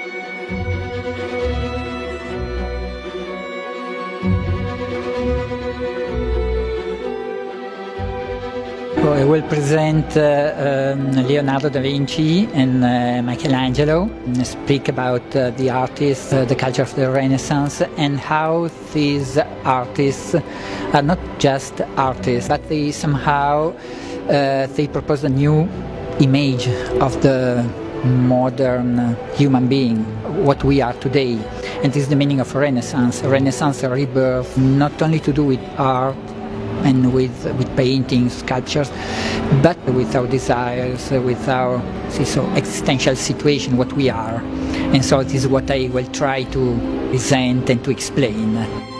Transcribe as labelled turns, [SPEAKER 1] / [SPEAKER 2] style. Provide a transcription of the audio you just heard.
[SPEAKER 1] I will present Leonardo Da Vinci and Michelangelo, and speak about the artists, the culture of the Renaissance, and how these artists are not just artists, but they somehow they propose a new image of the modern human being, what we are today. And this is the meaning of Renaissance. Renaissance, a rebirth, not only to do with art and with paintings, sculptures, but with our desires, with our existential situation, what we are. And so this is what I will try to present and to explain.